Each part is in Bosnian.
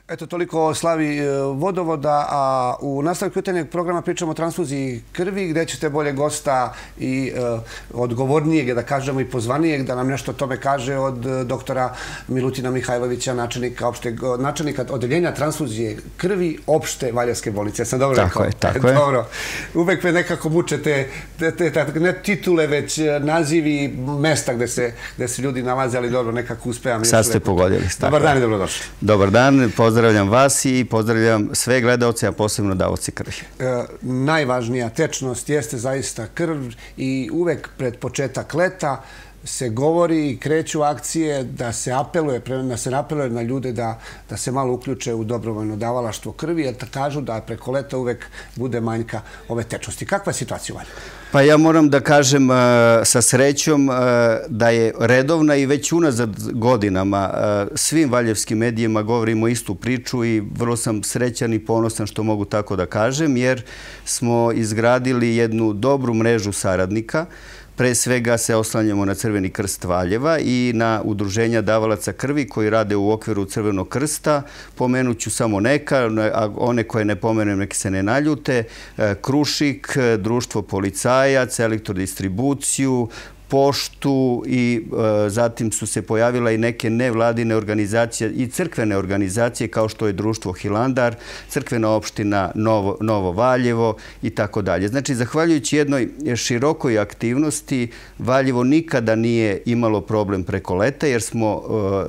Eto, toliko o slavi vodovoda, a u nastavku jutarnjeg programa pričamo o transfuziji krvi, gde ćete bolje gosta i odgovornijeg, da kažemo, i pozvanijeg, da nam nešto o tome kaže od doktora Milutina Mihajlovića, načelnika odeljenja transfuzije krvi opšte Valjevske bolnice. Sam dobro rekao? Tako je. Dobro. Uvek me nekako muče te, ne titule, već nazivi mesta gde se ljudi nalaze, ali dobro, nekako uspevam. Sad ste pogodili. Dobar dan i dobrodošli. Dobar dan, pozdravljam vas i pozdravljam sve gledalce, a posebno davaoce krvi. Najvažnija tečnost jeste zaista krv i uvek pred početak leta se govori i kreću akcije da se apeluje na ljude da se malo uključe u dobrovoljno davalaštvo krvi, jer kažu da preko leta uvek bude manjka ove tečnosti. Kakva je situacija u Valjevu? Pa ja moram da kažem sa srećom da je redovna i već unazad godinama svim valjevskim medijima govorimo istu priču i vrlo sam srećan i ponosan što mogu tako da kažem, jer smo izgradili jednu dobru mrežu saradnika. Pre svega se oslanjamo na Crveni krst Valjeva i na udruženja davalaca krvi koji rade u okviru Crvenog krsta. Pomenut ću samo neka, a one koje ne pomenem neki se ne naljute. Krušik, Društvo policajac, Elektrodistribuciju, Poštu i zatim su se pojavila i neke nevladine organizacije i crkvene organizacije kao što je Društvo Hilandar, crkvena opština Novo Valjevo i tako dalje. Znači, zahvaljujući jednoj širokoj aktivnosti, Valjevo nikada nije imalo problem preko leta jer smo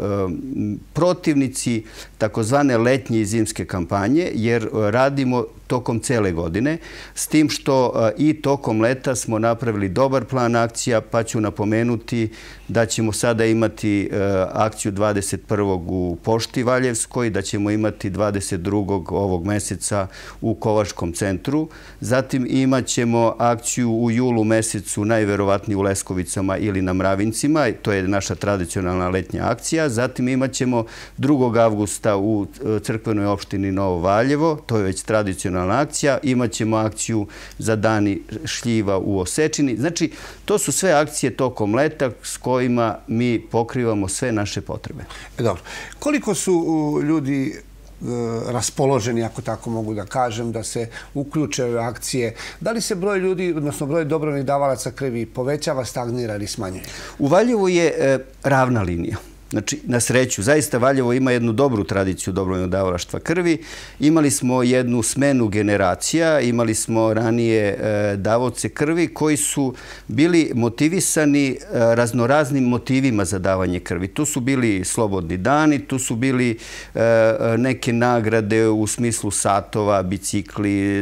protivnici takozvane letnje i zimske kampanje jer radimo tokom cele godine, s tim što i tokom leta smo napravili dobar plan akcija, pa ću napomenuti da ćemo sada imati akciju 21. u Pošti Valjevskoj, da ćemo imati 22. ovog meseca u Kovačkom centru, zatim imat ćemo akciju u julu mesecu, najverovatnije u Leskovicama ili na Mravincima, to je naša tradicionalna letnja akcija, zatim imat ćemo 2. avgusta u crkvenoj opštini Novo Valjevo, to je već tradicionalna akcija, imat ćemo akciju za dani šljiva u Osečini. Znači, to su sve akcije tokom leta s kojima mi pokrivamo sve naše potrebe. Dobro. Koliko su ljudi raspoloženi, ako tako mogu da kažem, da se uključe u akcije? Da li se broj ljudi, odnosno broj dobrovoljnih davalaca krvi povećava, stagnira ili smanjuje? U Valjevu je ravna linija. Znači, na sreću, zaista Valjevo ima jednu dobru tradiciju dobrovoljnog davalaštva krvi. Imali smo jednu smenu generacija, imali smo ranije davaoce krvi koji su bili motivisani raznoraznim motivima za davanje krvi. Tu su bili slobodni dani, tu su bili neke nagrade u smislu satova, bicikli,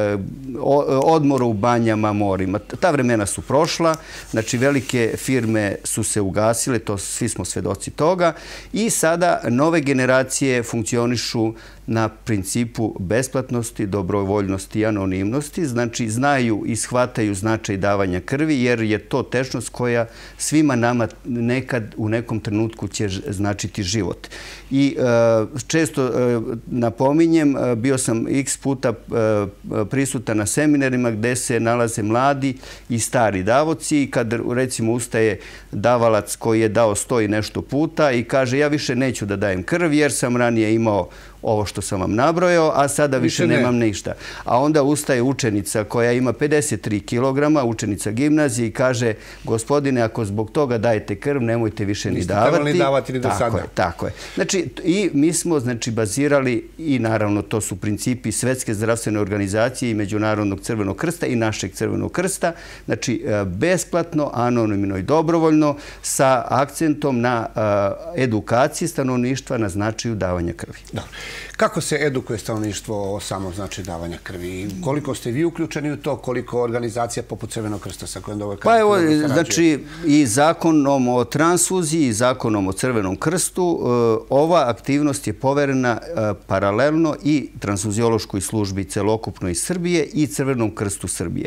odmora u banjama, morima. Ta vremena su prošla, znači velike firme su se ugasile, to svi smo svedoci toga i sada nove generacije funkcionišu na principu besplatnosti, dobrovoljnosti i anonimnosti. Znači, znaju i shvataju značaj davanja krvi jer je to tečnost koja svima nama nekad u nekom trenutku će značiti život. I često napominjem, bio sam x puta prisutan na seminarima gde se nalaze mladi i stari davaoci i kad recimo ustaje davalac koji je dao 100 i nešto puta i kaže ja više neću da dajem krv jer sam ranije imao ovo što sam vam nabrojao, a sada više nemam ništa. A onda ustaje učenica koja ima 53 kilograma, učenica gimnazije i kaže gospodine, ako zbog toga dajete krv, nemojte više ni davati. Niste trebali davati ni do sada. Tako je. Znači, i mi smo bazirali, i naravno to su principi Svetske zdravstvene organizacije i Međunarodnog crvenog krsta i našeg crvenog krsta, znači besplatno, anonimno i dobrovoljno sa akcentom na edukaciji stanovništva na značaju davanja krvi. Dobro. Kako se edukuje stanovništvo o samom značaju davanja krvi? Koliko ste vi uključeni u to? Koliko organizacija poput Crvenog krsta sa kojom dobro Pa evo, znači i zakonom o transfuziji i zakonom o Crvenom krstu ova aktivnost je poverena paralelno i transfuziološkoj službi celokupno iz Srbije i Crvenom krstu Srbije.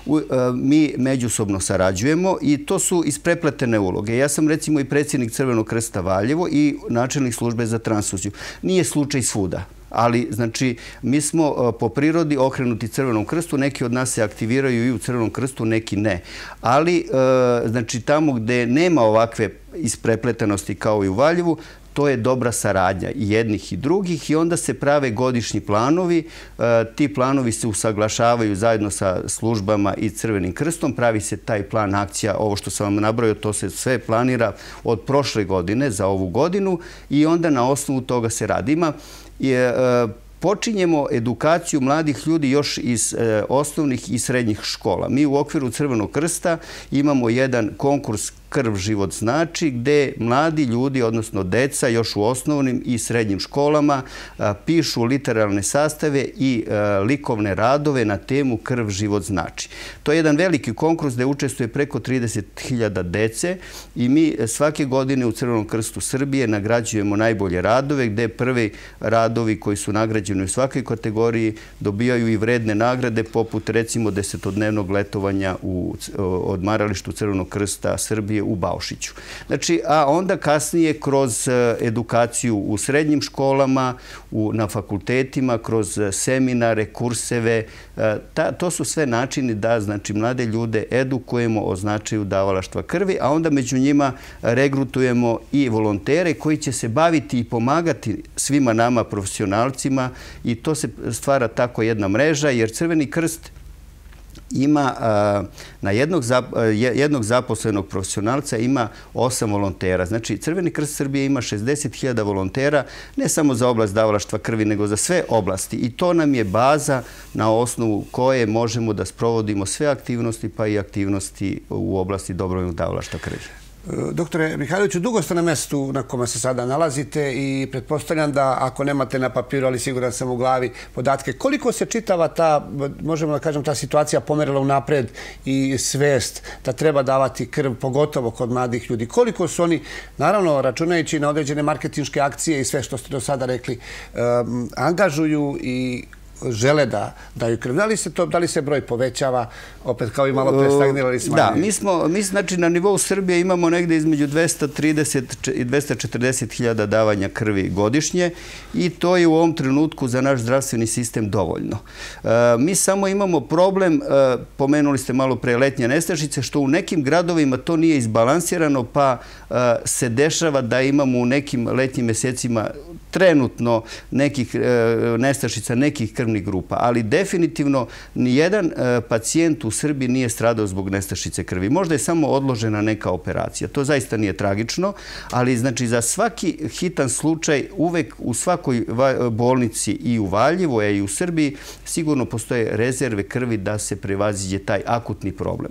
Mi međusobno sarađujemo i to su isprepletene uloge. Ja sam recimo i predsjednik Crvenog krsta Valjevo i načelnik službe za transfuziju. Nije slučaj svuda. Ali, znači, mi smo po prirodi okrenuti Crvenom krstu, neki od nas se aktiviraju i u Crvenom krstu, neki ne. Ali, znači, tamo gde nema ovakve isprepletanosti kao i u Valjevu, to je dobra saradnja i jednih i drugih i onda se prave godišnji planovi. Ti planovi se usaglašavaju zajedno sa službama i Crvenim krstom. Pravi se taj plan akcija, ovo što sam vam nabrojao, to se sve planira od prošle godine za ovu godinu i onda na osnovu toga se radi. Počinjemo edukaciju mladih ljudi još iz osnovnih i srednjih škola. Mi u okviru Crvenog krsta imamo jedan konkurs Krv život znači, gde mladi ljudi, odnosno deca, još u osnovnim i srednjim školama pišu literarne sastave i likovne radove na temu Krv život znači. To je jedan veliki konkurs gde učestvuje preko 30.000 dece i mi svake godine u Crvenom krstu Srbije nagrađujemo najbolje radove, gde prvi radovi koji su nagrađeni u svakoj kategoriji dobijaju i vredne nagrade, poput recimo 10-dnevnog letovanja u odmaralištu Crvenog krsta Srbije u Baušiću. Znači, a onda kasnije kroz edukaciju u srednjim školama, na fakultetima, kroz seminare, kurseve, to su sve načini da, znači, mlade ljude edukujemo o značaju davalaštva krvi, a onda među njima regrutujemo i volontere koji će se baviti i pomagati svima nama profesionalcima i to se stvara tako jedna mreža, jer Crveni krst ima na jednog zaposlenog profesionalca ima 8 volontera. Znači, Crveni krst Srbije ima 60.000 volontera, ne samo za oblast davalaštva krvi, nego za sve oblasti. I to nam je baza na osnovu koje možemo da sprovodimo sve aktivnosti, pa i aktivnosti u oblasti dobrovoljnog davalaštva krvi. Doktore Mihajloviću, dugo ste na mestu na kome se sada nalazite i pretpostavljam da ako nemate na papiru, ali siguran sam u glavi podatke, koliko se čitava ta, možemo da kažem, ta situacija pomerila unapred i svest da treba davati krv, pogotovo kod mladih ljudi. Koliko su oni, naravno računajući na određene marketinške akcije i sve što ste do sada rekli, angažuju i žele da daju krv. Da li se broj povećava, opet kao i malo pre stagnirali smanjeni? Da, mi znači na nivou Srbije imamo negde između 230 i 240.000 davanja krvi godišnje i to je u ovom trenutku za naš zdravstveni sistem dovoljno. Mi samo imamo problem, pomenuli ste malo pre letnje nestašice, što u nekim gradovima to nije izbalansirano, pa se dešava da imamo u nekim letnjim mesecima trenutno nekih nestašica, nekih krvnih grupa, ali definitivno nijedan pacijent u Srbiji nije stradao zbog nestašice krvi. Možda je samo odložena neka operacija. To zaista nije tragično, ali znači za svaki hitan slučaj uvek u svakoj bolnici i u Valjevu, a i u Srbiji sigurno postoje rezerve krvi da se prevaziđe taj akutni problem.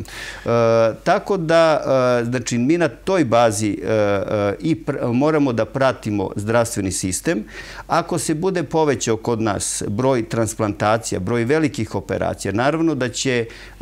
Tako da, znači, mi na toj bazi i moramo da pratimo zdravstveni sistem. Ako se bude povećao kod nas broj transplantacija, broj velikih operacija, naravno da će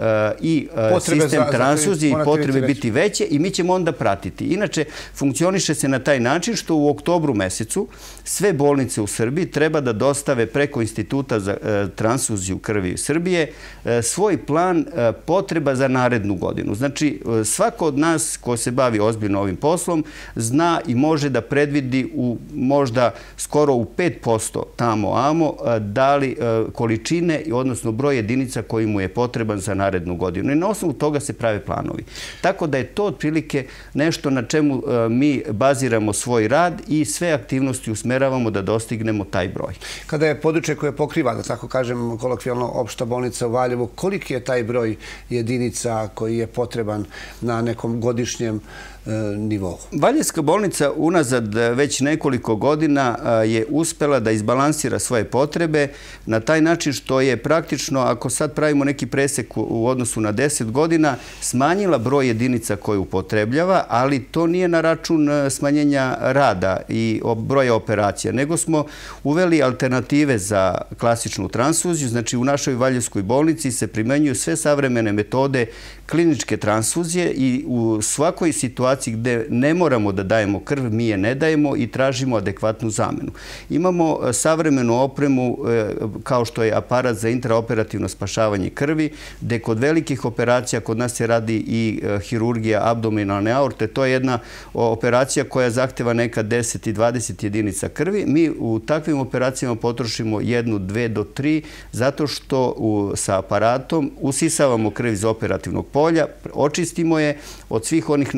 i sistem transfuzije i potrebe biti veće i mi ćemo onda pratiti. Inače, funkcioniše se na taj način što u oktobru mesecu sve bolnice u Srbiji treba da dostave preko Instituta za transfuziju krvi Srbije svoj plan potreba za narednu godinu. Znači, svako od nas ko se bavi ozbiljno ovim poslom zna i može da predvidi u možda skoro u 5% tamo da li količine, odnosno broj jedinica koji mu je potreban za narednu godinu. I na osnovu toga se prave planovi. Tako da je to otprilike nešto na čemu mi baziramo svoj rad i sve aktivnosti usmeravamo da dostignemo taj broj. Kada je područje koje pokriva, da tako kažem, kolokvijalno opšta bolnica u Valjevu, koliki je taj broj jedinica koji je potreban na nekom godišnjem nivou? Valjevska bolnica unazad već nekoliko godina je uspela da izbalansira svoje potrebe na taj način što je praktično, ako sad pravimo neki presek u odnosu na 10 godina, smanjila broj jedinica koje upotrebljava, ali to nije na račun smanjenja rada i broja operacija, nego smo uveli alternative za klasičnu transfuziju. Znači, u našoj Valjevskoj bolnici se primenjuju sve savremene metode kliničke transfuzije i u svakoj situaciji gde ne moramo da dajemo krv, mi je ne dajemo i tražimo adekvatnu zamenu. Imamo savremenu opremu kao što je aparat za intraoperativno spašavanje krvi, gde kod velikih operacija kod nas se radi i hirurgija abdominalne aorte. To je jedna operacija koja zahteva neka 10 i 20 jedinica krvi. Mi u takvim operacijama potrošimo 1, 2 do 3 zato što sa aparatom usisavamo krv iz operativnog polja, očistimo je od svih onih nečistoća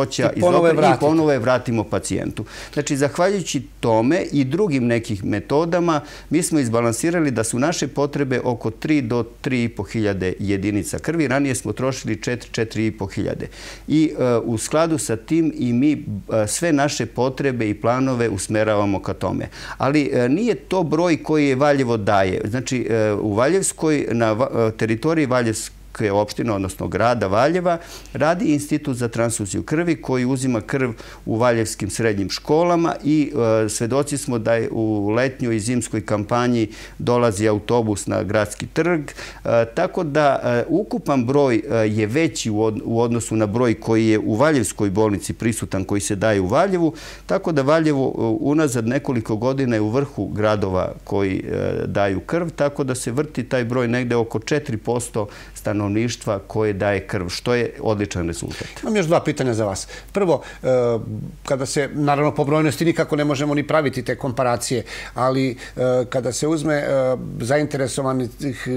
čistoća i ponovo je vratimo pacijentu. Znači, zahvaljujući tome i drugim nekih metodama, mi smo izbalansirali da su naše potrebe oko 3 do 3,5 hiljade jedinica krvi. Ranije smo trošili 4,5 hiljade. I u skladu sa tim i mi sve naše potrebe i planove usmeravamo ka tome. Ali nije to broj koji je Valjevo daje. Znači, u Valjevskoj, na teritoriji Valjevske opštine, odnosno grada Valjeva, radi Institut za transfuziju krvi koji uzima krv u valjevskim srednjim školama i svedoci smo da je u letnjoj i zimskoj kampanji dolazi autobus na gradski trg, tako da ukupan broj je veći u odnosu na broj koji je u Valjevskoj bolnici prisutan, koji se daje u Valjevu, tako da Valjevo unazad nekoliko godina je u vrhu gradova koji daju krv, tako da se vrti taj broj negde oko 4% stanovništva koje daje krv, što je odličan rezultat. Imam još dva pitanja za vas. Prvo, kada se, naravno po brojnosti nikako ne možemo ni praviti te komparacije, ali kada se uzme zainteresovanih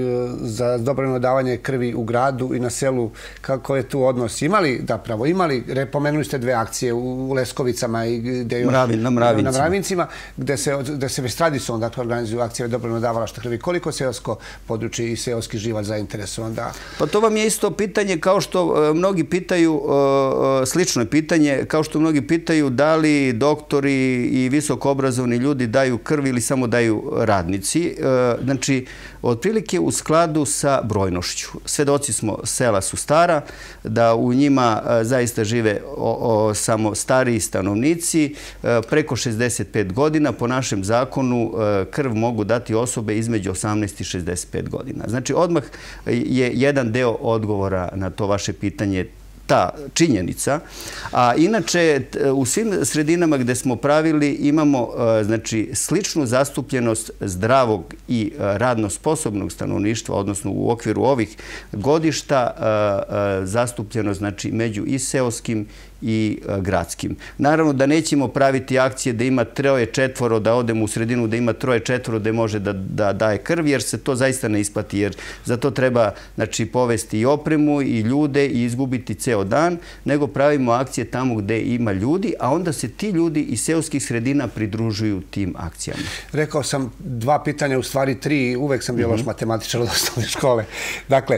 za dobrovoljno davanje krvi u gradu i na selu, kako je tu odnos? Imali, pomenuli ste 2 akcije u Leskovicama i na Mravincima, gde se već tradicionalno organizuju akcije dobrovoljno davalaštva krvi. Koliko seosko područje i seoski živalj zainteresovan da... Pa to vam je isto pitanje kao što mnogi pitaju, slično je pitanje, kao što mnogi pitaju da li doktori i visoko obrazovani ljudi daju krv ili samo daju radnici. Znači, otprilike u skladu sa brojnošću. Svedoci smo, sela su stara, da u njima zaista žive samo stariji stanovnici. Preko 65 godina po našem zakonu krv mogu dati osobe između 18 i 65 godina. Znači, odmah je jedan deo odgovora na to vaše pitanje ta činjenica. A inače, u svim sredinama gde smo pravili imamo sličnu zastupljenost zdravog i radno sposobnog stanovništva, odnosno u okviru ovih godišta zastupljenost među i seoskim i gradskim. Naravno da nećemo praviti akcije da ima 3-4, da odemo u sredinu da ima 3-4 da može da daje krv, jer se to zaista ne isplati, jer za to treba povesti i opremu i ljude i izgubiti ceo dan, nego pravimo akcije tamo gde ima ljudi, a onda se ti ljudi iz seoskih sredina pridružuju tim akcijama. Rekao sam 2 pitanja, u stvari 3, uvek sam bio loš matematičar od osnovne škole. Dakle,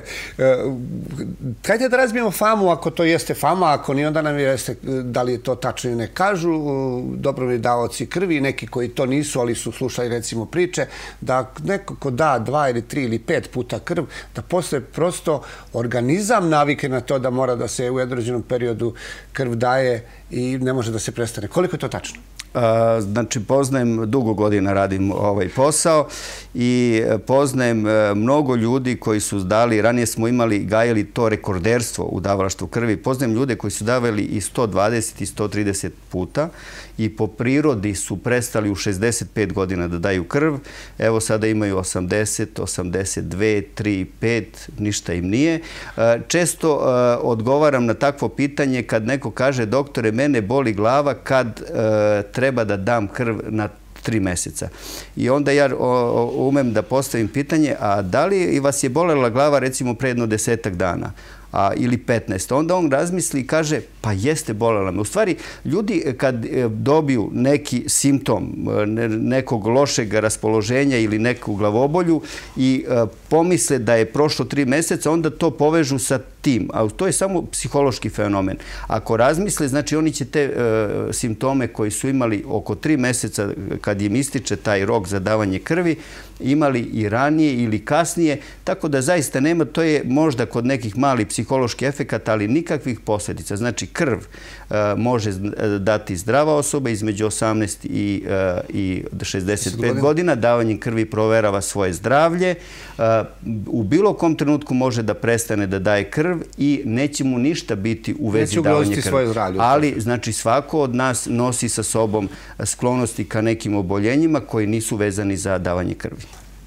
hajde da razbijemo famu, ako to jeste fama, ako ni onda nam je da li je to tačno ili ne. Kažu dobrovoljni davaoci krvi, neki koji to nisu, ali su slušali recimo priče, da neko ko da 2 ili 3 ili 5 puta krv, da posle prosto organizam navike na to da mora da se u određenom periodu krv daje i ne može da se prestane. Koliko je to tačno? Znači, poznajem, dugo godina radim ovaj posao i poznajem mnogo ljudi koji su dali, ranije smo gajali to rekorderstvo u davalaštvu krvi, poznajem ljude koji su davali i 120 i 130 puta i po prirodi su prestali u 65 godina da daju krv. Evo sada imaju 80, 82, 3, 5, ništa im nije. Često odgovaram na takvo pitanje kad neko kaže: doktore, mene boli glava kad treba da dam krv na 3 meseca. I onda ja umem da postavim pitanje: a da li vas je bolela glava recimo pre jedno 10-ak dana? Ili 15. Onda on razmisli i kaže: pa jeste, bolela me. U stvari, ljudi kad dobiju neki simptom nekog lošeg raspoloženja ili neku glavobolju i pomisle da je prošlo 3 meseca, onda to povežu sa tim. A to je samo psihološki fenomen. Ako razmisle, znači oni će te simptome koji su imali oko 3 meseca kad im ističe taj rok za davanje krvi, imali i ranije ili kasnije, tako da zaista nema, to je možda kod nekih malih psiholoških efekata, ali nikakvih posljedica. Znači, krv može dati zdrava osoba između 18 i 65 godina. Davanjem krvi proverava svoje zdravlje. U bilo kom trenutku može da prestane da daje krv i neće mu ništa biti u vezi davanja krvi. Ali, znači, svako od nas nosi sa sobom sklonosti ka nekim oboljenjima koji nisu vezani za davanje krvi.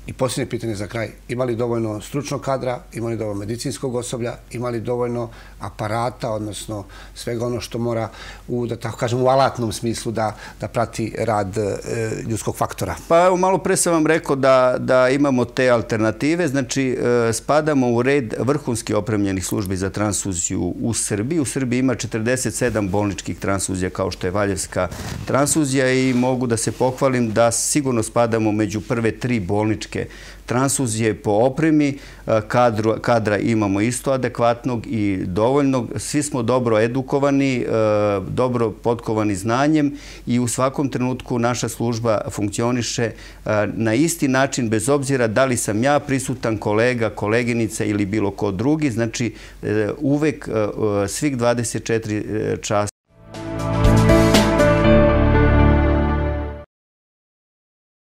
I posljednje pitanje za kraj. Ima li dovoljno stručnog kadra, ima li dovoljno medicinskog osoblja, ima li dovoljno aparata, odnosno svega ono što mora, da tako kažem, u alatnom smislu da prati rad ljudskog faktora? Pa evo, malo pre sam vam rekao da imamo te alternative. Znači, spadamo u red vrhunski opremljenih službi za transfuziju u Srbiji. U Srbiji ima 47 bolničkih transfuzija kao što je Valjevska transfuzija i mogu da se pohvalim da sigurno spadamo među prve 3 bolničke transfuzije po opremi. Kadra imamo isto adekvatnog i dovoljnog. Svi smo dobro edukovani, dobro potkovani znanjem i u svakom trenutku naša služba funkcioniše na isti način, bez obzira da li sam ja prisutan, kolega, koleginica ili bilo ko drugi. Znači, uvek svih 24 časa